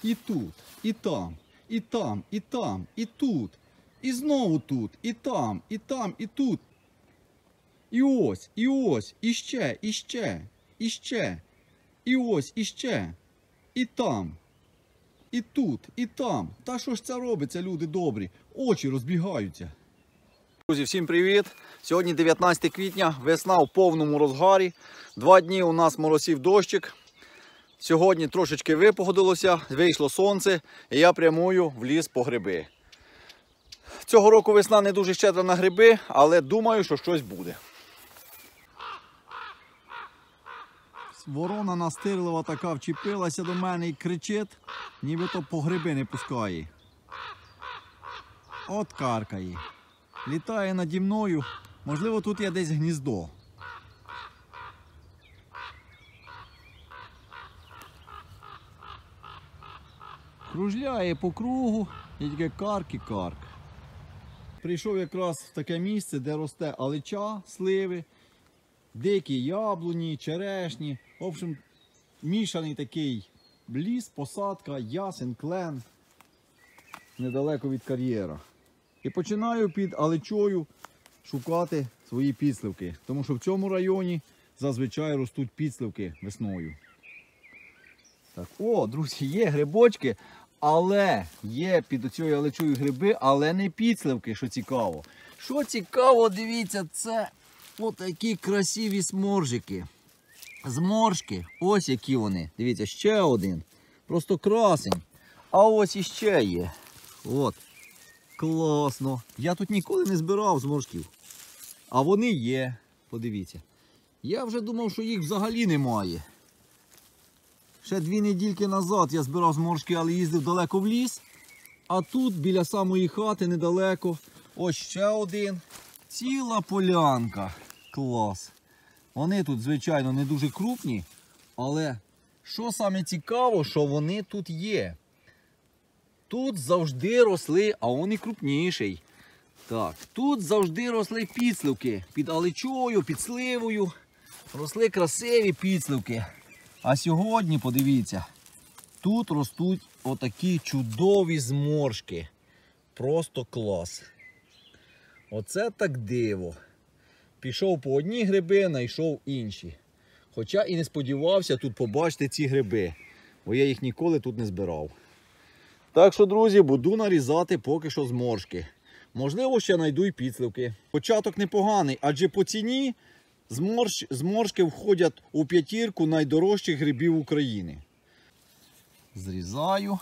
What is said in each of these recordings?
І тут, і там, і там, і там, і тут. І знову тут, і там, і там, і тут. І ось, і ще, і ще, і ще. І ось, і ще. І там. І тут, і там. Та що ж це робиться, люди добрі? Очі розбігаються. Друзі, всім привіт! Сьогодні 19 квітня, весна в повному розгарі. 2 дні у нас моросів дощик. Сьогодні трошечки випогодилося, вийшло сонце, і я прямую в ліс по гриби. Цього року весна не дуже щедра на гриби, але думаю, що щось буде. Ворона настирлива така вчепилася до мене і кричить, нібито по гриби не пускає. От каркає. Літає наді мною, можливо, тут є десь гніздо. Кружляє по кругу і тільки карк і карк. Прийшов якраз в таке місце, де росте алича, сливи, дикі яблуні, черешні. В общем, мішаний такий ліс, посадка, ясен, клен, недалеко від кар'єра. І починаю під аличою шукати свої підсливки, тому що в цьому районі зазвичай ростуть підсливки весною. Так, о, друзі, є грибочки, але є під цією аличою гриби, але не підсливки, що цікаво. Що цікаво, дивіться, це отакі красиві сморжики. Зморшки, ось які вони. Дивіться, ще один. Просто красень. А ось іще є. От. Класно. Я тут ніколи не збирав зморшків. А вони є. Подивіться. Я вже думав, що їх взагалі немає. Ще 2 недільки назад я збирав зморшки, але їздив далеко в ліс. А тут, біля самої хати, недалеко, ось ще один. Ціла полянка. Клас. Вони тут, звичайно, не дуже крупні, але що саме цікаво, що вони тут є. Тут завжди росли, а он і крупніший. Так, тут завжди росли підсливки. Під аличою, під сливою. Росли красиві підсливки. А сьогодні, подивіться, тут ростуть отакі чудові зморшки. Просто клас. Оце так диво. Пішов по одні гриби, знайшов інші. Хоча і не сподівався тут побачити ці гриби, бо я їх ніколи тут не збирав. Так що, друзі, буду нарізати поки що зморшки. Можливо, ще знайду й підсливки. Початок непоганий, адже по ціні зморшки входять у 5 найдорожчих грибів України. Зрізаю.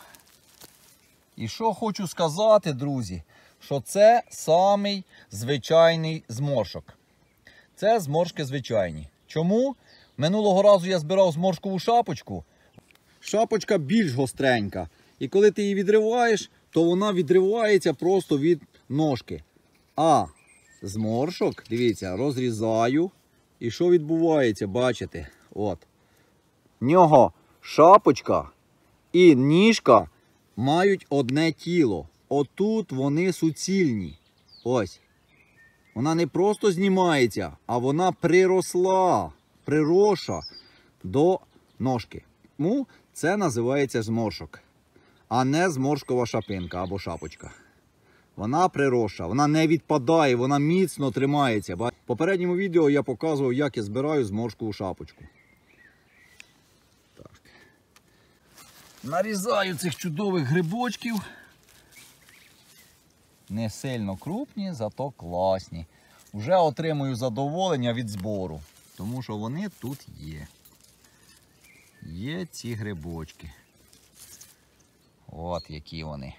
І що хочу сказати, друзі, що це самий звичайний зморшок. Це зморшки звичайні. Чому? Минулого разу я збирав зморшкову шапочку. Шапочка більш гостренька. І коли ти її відриваєш, то вона відривається просто від ножки. А зморшок, дивіться, розрізаю. І що відбувається, бачите? От. В нього шапочка і ніжка мають одне тіло. Отут вони суцільні. Ось. Вона не просто знімається, а вона приросла до ножки. Тому це називається зморшок, а не зморшкова шапинка або шапочка. Вона приросла, вона не відпадає, вона міцно тримається. В попередньому відео я показував, як я збираю зморшкову шапочку. Так. Нарізаю цих чудових грибочків. Не сильно крупні, зато класні. Вже отримую задоволення від збору, тому що вони тут є. Є ці грибочки. От які вони.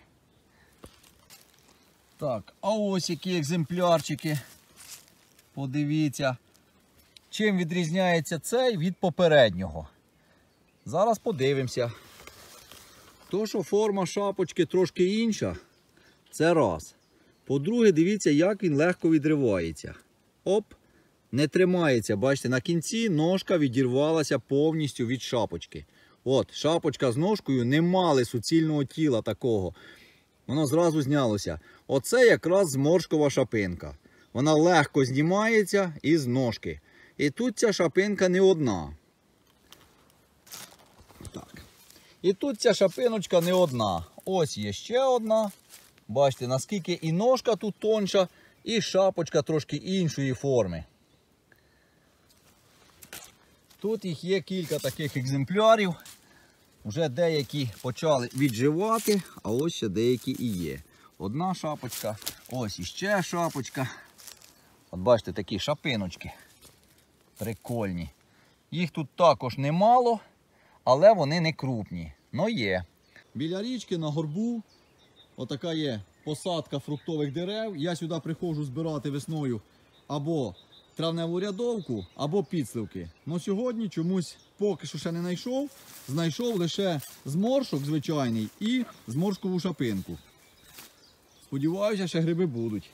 Так, а ось які екземплярчики. Подивіться, чим відрізняється цей від попереднього. Зараз подивимося. То, що форма шапочки трошки інша, це раз. По-друге, дивіться, як він легко відривається. Оп, не тримається. Бачите, на кінці ножка відірвалася повністю від шапочки. От, шапочка з ножкою не мали суцільного тіла такого. Воно зразу знялося. Оце якраз зморшкова шапинка. Вона легко знімається із ножки. І тут ця шапинка не одна. Так. І тут ця шапиночка не одна. Ось є ще одна. Бачите, наскільки і ножка тут тонша, і шапочка трошки іншої форми. Тут їх є кілька таких екземплярів. Вже деякі почали відживати, а ось ще деякі і є. Одна шапочка, ось іще шапочка. От бачите, такі шапиночки. Прикольні. Їх тут також немало, але вони не крупні. Но є. Біля річки на горбу отака є посадка фруктових дерев. Я сюди приходжу збирати весною або травневу рядовку, або підсливки. Но сьогодні чомусь поки що ще не знайшов. Знайшов лише зморшок звичайний і зморшкову шапинку. Сподіваюся, ще гриби будуть.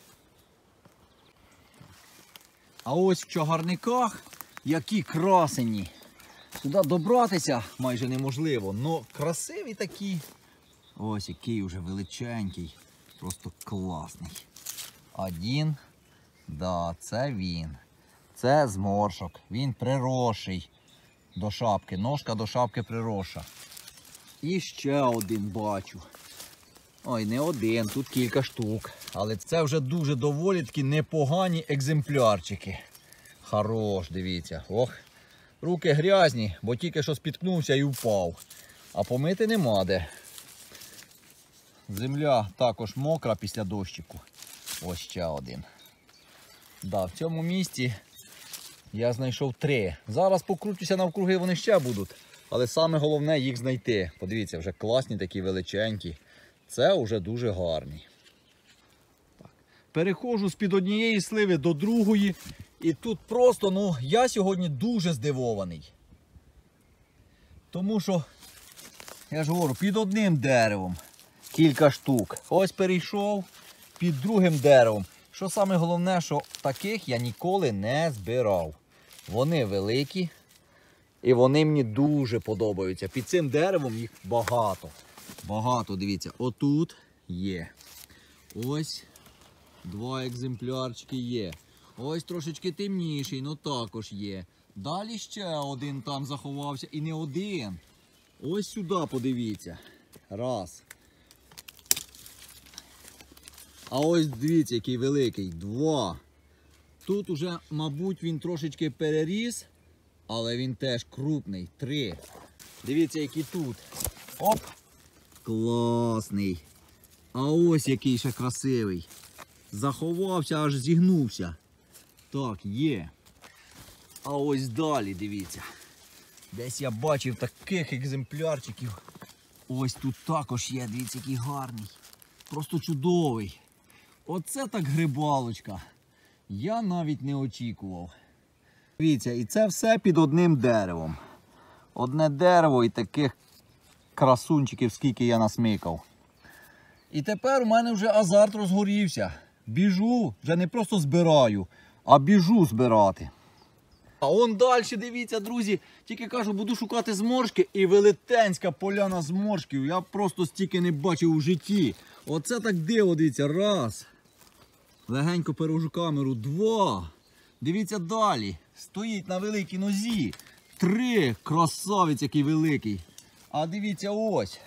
А ось в чагарниках які красені. Сюди добратися майже неможливо, але красиві такі. Ось який вже величенький, просто класний. Один, да, це він. Це зморшок, він приросший до шапки, ножка до шапки приросша. І ще один бачу. Ой, не один, тут кілька штук. Але це вже дуже доволі такі непогані екземплярчики. Хорош, дивіться. Ох, руки грязні, бо тільки що спіткнувся і впав. А помити нема де. Земля також мокра після дощику. Ось ще один. Да, в цьому місці я знайшов 3. Зараз покрутюся навкруги, вони ще будуть. Але саме головне їх знайти. Подивіться, вже класні такі величенькі. Це вже дуже гарні. Так. Переходжу з-під однієї сливи до другої. І тут просто, я сьогодні дуже здивований. Тому що, я ж говорю, під одним деревом кілька штук. Ось перейшов під другим деревом. Що саме головне, що таких я ніколи не збирав. Вони великі і вони мені дуже подобаються. Під цим деревом їх багато. Багато, дивіться, отут є. Ось 2 екземплярчики є. Ось трошечки темніший, але також є. Далі ще один там заховався і не один. Ось сюди подивіться. Раз. А ось дивіться, який великий. 2. Тут уже, мабуть, він трошечки переріс, але він теж крупний. 3. Дивіться, який тут. Оп! Класний. А ось який ще красивий. Заховався, аж зігнувся. Так, є. А ось далі, дивіться. Десь я бачив таких екземплярчиків. Ось тут також є, дивіться, який гарний. Просто чудовий. Оце так грибалочка. Я навіть не очікував. Дивіться, і це все під одним деревом. Одне дерево і таких красунчиків, скільки я насмикав. І тепер у мене вже азарт розгорівся. Біжу, вже не просто збираю, а біжу збирати. А он далі, дивіться, друзі, тільки кажу, буду шукати зморшки, і велетенська поляна зморшків. Я просто стільки не бачив у житті. Оце так диво, дивіться, раз. Легенько перевожу камеру, 2. Дивіться далі, стоїть на великій нозі. 3, красавець який великий. А дивіться ось.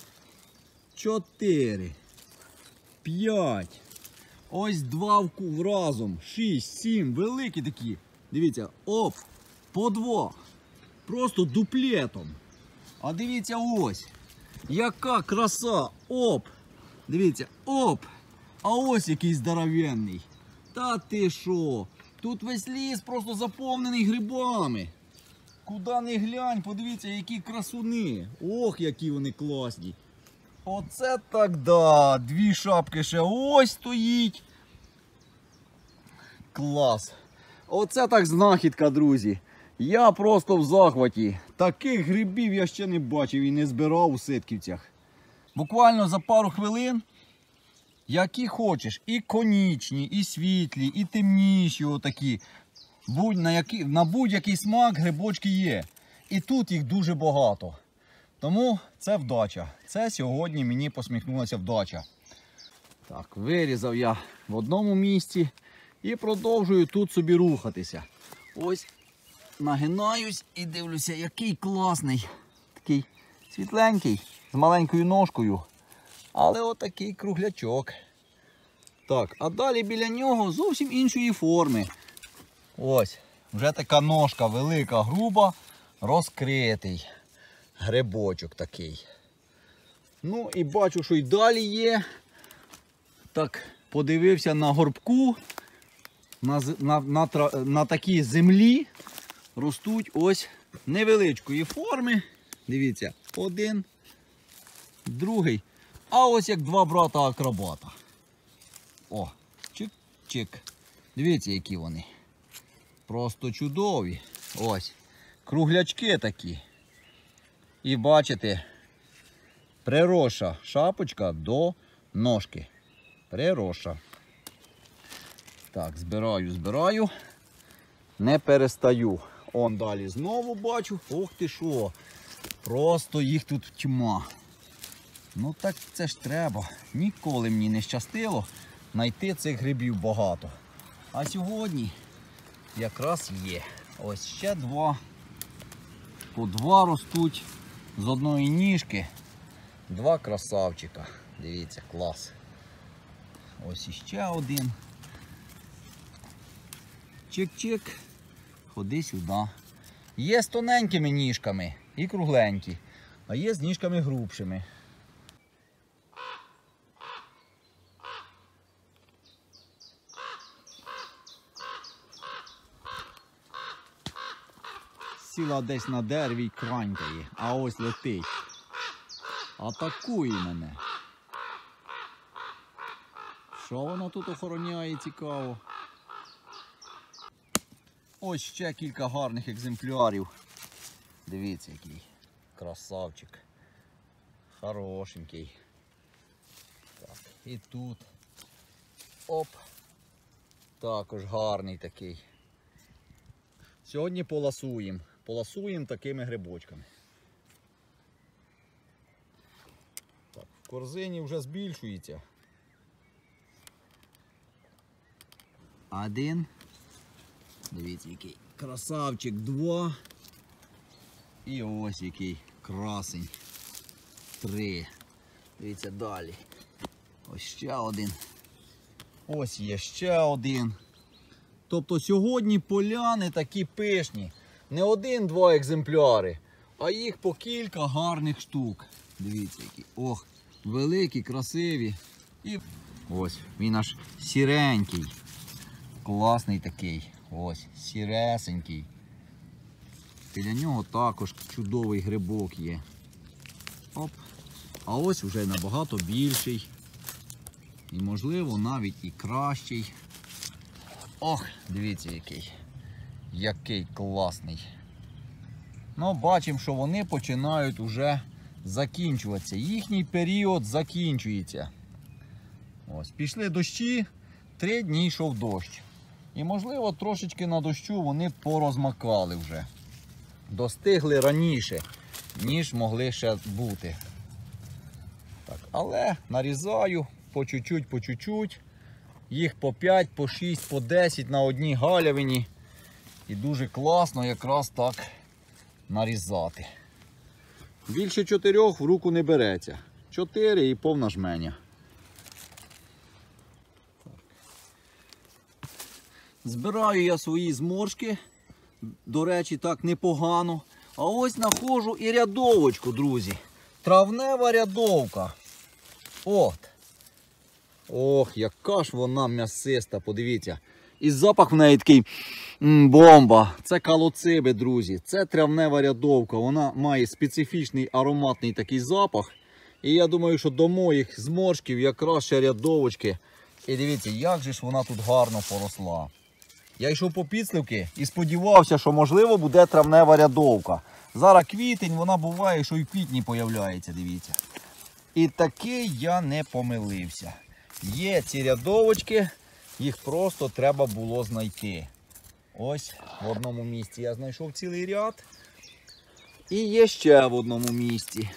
4, 5. Ось 2 разом. 6, 7, великі такі. Дивіться, оп, по 2. Просто дуплетом. А дивіться ось. Яка краса. Оп. Дивіться, оп. А ось який здоровенний. Та ти що? Тут весь ліс просто заповнений грибами. Куди не глянь, подивіться, які красуни. Ох, які вони класні. Оце так да. 2 шапки ще ось стоїть. Клас. Оце так знахідка, друзі. Я просто в захваті. Таких грибів я ще не бачив і не збирав у Ситківцях. Буквально за пару хвилин, які хочеш, і конічні, і світлі, і темніші отакі. На будь-який смак грибочки є. І тут їх дуже багато. Тому це вдача. Це сьогодні мені посміхнулася вдача. Так, вирізав я в одному місці і продовжую тут собі рухатися. Ось нагинаюсь і дивлюся, який класний такий Світленький, з маленькою ножкою. Але отакий круглячок. Так, а далі біля нього зовсім іншої форми. Ось, вже така ножка велика, груба, розкритий грибочок такий. Ну і бачу, що й далі є. Так, подивився на горбку, на такій землі ростуть ось невеличкої форми. Дивіться, один, другий. А ось як два брата-акробата. О, чик-чик. Дивіться, які вони. Просто чудові. Ось. Круглячки такі. І бачите, приросша шапочка до ножки. Приросша. Так, збираю. Не перестаю. Он далі знову бачу. Ох ти що. Просто їх тут тьма. Ну так це ж треба. Ніколи мені не щастило знайти цих грибів багато. А сьогодні якраз є. Ось ще два. По два ростуть з одної ніжки. Два красавчика. Дивіться, клас. Ось іще один. Чик-чик. Ходи сюди. Є з тоненькими ніжками і кругленькі. А є з ніжками грубшими. Сіла десь на дереві й кранькає, а ось летить. Атакує мене. Що воно тут охороняє, цікаво? Ось ще кілька гарних екземплярів. Дивіться, який красавчик. Хорошенький. Так, і тут. Оп. Також гарний такий. Сьогодні поласуємо. Поласуємо такими грибочками. Так, в корзині вже збільшується. Один. Дивіться, який красавчик. Два. І ось який красень. Три. Дивіться далі. Ось ще один. Ось є ще один. Тобто сьогодні поляни такі пишні. Не один-два екземпляри, а їх по кілька гарних штук. Дивіться, які. Ох, великі, красиві. І ось, він аж сіренький. Класний такий. Ось, сіресенький. Біля нього також чудовий грибок є. Оп. А ось вже набагато більший. І можливо навіть і кращий. Ох, дивіться який. Який класний. Ну, бачимо, що вони починають уже закінчуватися. Їхній період закінчується. Ось, пішли дощі, 3 дні йшов дощ. І можливо трошечки на дощу вони порозмакали вже. Достигли раніше, ніж могли ще бути. Так, але нарізаю по чуть-чуть. Їх по 5, по 6, по 10 на одній галявині. І дуже класно якраз так нарізати. Більше 4 в руку не береться. 4 і повна жменя. Збираю я свої зморшки. До речі, так непогано. А ось знаходжу і рядовочку, друзі. Травнева рядовка. От. Ох, яка ж вона м'ясиста, подивіться. І запах в неї такий бомба. Це калоциби, друзі. Це травнева рядовка. Вона має специфічний ароматний такий запах. І я думаю, що до моїх зморшків якраз ще рядовочки. І дивіться, як же ж вона тут гарно поросла. Я йшов по підсливки і сподівався, що можливо буде травнева рядовка. Зараз квітень, вона буває, що і в квітні появляється, дивіться. І таки я не помилився. Є ці рядовочки, їх просто треба було знайти. Ось в одному місці я знайшов цілий ряд. І є ще в одному місці.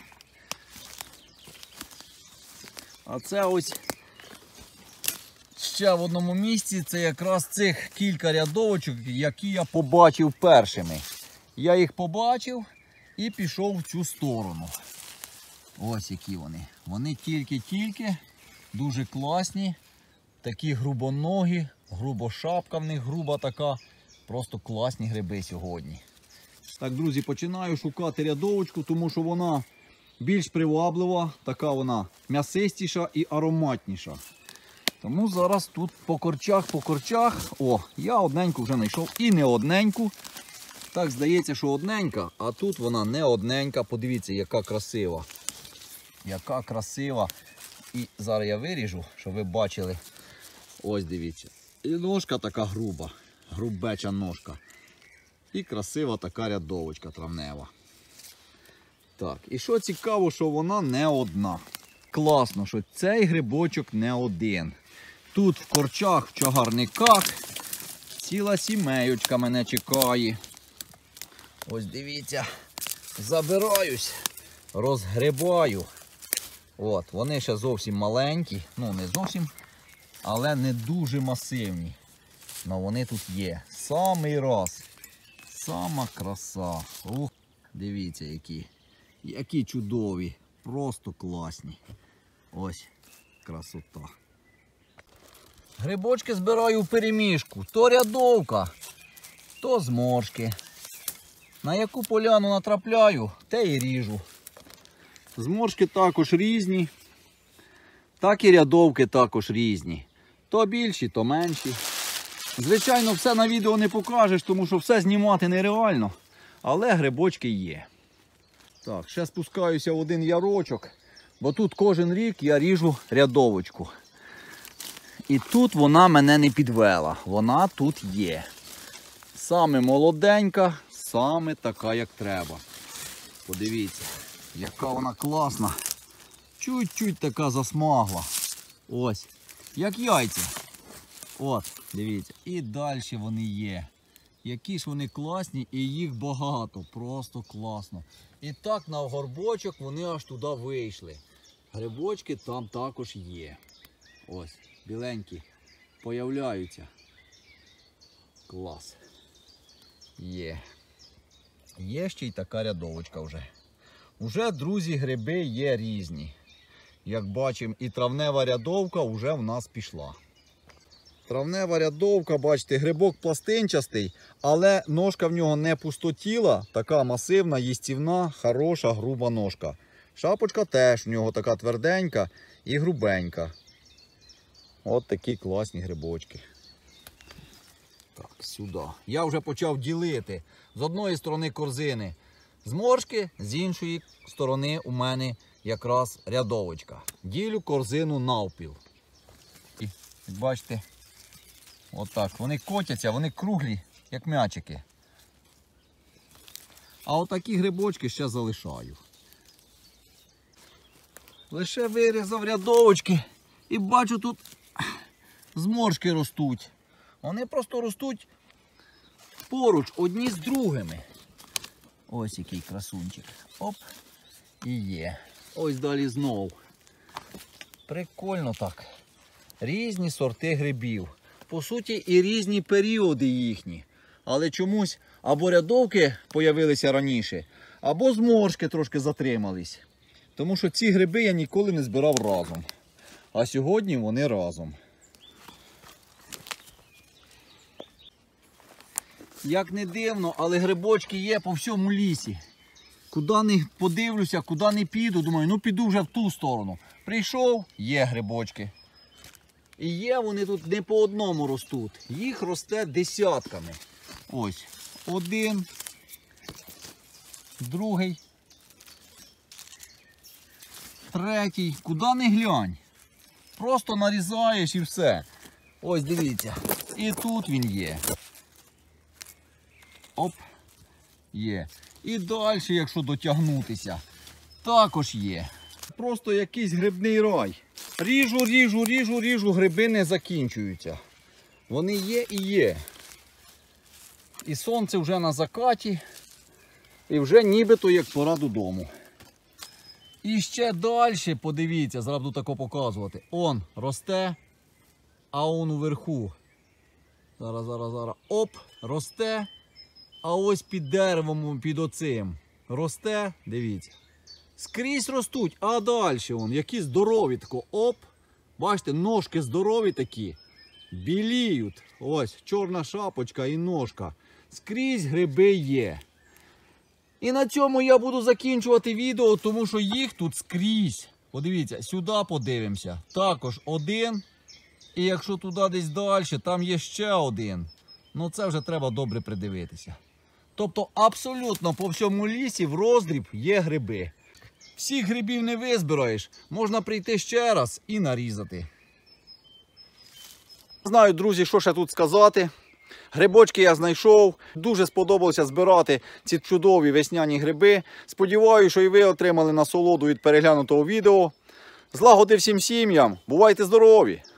А це ось ще в одному місці, це якраз цих кілька рядовочок, які я побачив першими. Я їх побачив і пішов в цю сторону. Ось які вони. Вони тільки-тільки, дуже класні, такі грубоногі, грубошапка в них груба така. Просто класні гриби сьогодні. Так, друзі, починаю шукати рядовочку, тому що вона більш приваблива, така вона м'ясистіша і ароматніша. Тому зараз тут по корчах. О, я одненьку вже знайшов і не одненьку. Так, здається, що одненька, а тут вона не одненька. Подивіться, яка красива. Яка красива. І зараз я виріжу, щоб ви бачили. Ось дивіться. І ножка така груба. Грубеча ножка. І красива така рядовочка травнева. Так, і що цікаво, що вона не одна. Класно, що цей грибочок не один. Тут в корчах, в чагарниках ціла сімеючка мене чекає. Ось дивіться, забираюсь, розгрибаю. От, вони ще зовсім маленькі, ну не зовсім, але не дуже масивні. Но вони тут є. Самий раз. Сама краса. Ух, дивіться, які чудові. Просто класні. Ось красота. Грибочки збираю в перемішку. То рядовка, то зморшки. На яку поляну натрапляю, те і ріжу. Зморшки також різні. Так і рядовки також різні. То більші, то менші. Звичайно, все на відео не покажеш, тому що все знімати нереально. Але грибочки є. Так, ще спускаюся в один ярочок, бо тут кожен рік я ріжу рядовочку. І тут вона мене не підвела. Вона тут є. Саме молоденька, саме така, як треба. Подивіться, яка вона класна. Чуть-чуть така засмагла. Ось, як яйця. От, дивіться. І далі вони є. Які ж вони класні, і їх багато. Просто класно. І так на горбочок вони аж туди вийшли. Грибочки там також є. Ось, біленькі. Появляються. Клас. Є. Є ще й така рядовочка вже. Уже, друзі, гриби є різні. Як бачимо, і травнева рядовка вже в нас пішла. Травнева рядовка, бачите, грибок пластинчастий, але ножка в нього не пустотіла, така масивна, їстівна, хороша, груба ножка. Шапочка теж в нього така тверденька і грубенька. От такі класні грибочки. Так, сюди. Я вже почав ділити. З одної сторони корзини зморшки, з іншої сторони у мене якраз рядовочка. Ділю корзину навпіл. І, як бачите, отак. Вони котяться, вони круглі, як м'ячики. А отакі грибочки ще залишаю. Лише вирізав рядовочки і бачу, тут зморшки ростуть. Вони просто ростуть поруч, одні з другими. Ось який красунчик. Оп. І є. Ось далі знов. Прикольно так. Різні сорти грибів. По суті, і різні періоди їхні. Але чомусь або рядовки появилися раніше, або зморшки трошки затримались. Тому що ці гриби я ніколи не збирав разом. А сьогодні вони разом. Як не дивно, але грибочки є по всьому лісі. Куди не подивлюся, куди не піду, думаю, ну піду вже в ту сторону. Прийшов, є грибочки. І є вони тут не по одному ростуть. Їх росте десятками. Ось, один, другий, третій. Куди не глянь. Просто нарізаєш і все. Ось дивіться. І тут він є. Оп, є. І далі, якщо дотягнутися, також є. Просто якийсь грибний рай. Ріжу, гриби не закінчуються. Вони є і є. І сонце вже на закаті. І вже нібито як пора додому. І ще далі, подивіться, зараз буду тако показувати. Он росте. а он уверху. Зараз. Оп, росте. А ось під деревом, під оцим. Росте, дивіться. Скрізь ростуть, а далі вон, які здорові тако. Оп. Бачите, ножки здорові такі. Біліють. Ось, чорна шапочка і ножка. Скрізь гриби є. І на цьому я буду закінчувати відео, тому що їх тут скрізь. Подивіться, сюди подивимося. Також один. І якщо туди десь далі, там є ще один. Ну це вже треба добре придивитися. Тобто абсолютно по всьому лісі в роздріб є гриби. Всіх грибів не визбираєш, можна прийти ще раз і нарізати. Знаю, друзі, що ще тут сказати. Грибочки я знайшов. Дуже сподобалося збирати ці чудові весняні гриби. Сподіваюся, що і ви отримали насолоду від переглянутого відео. Злагоди всім сім'ям. Бувайте здорові!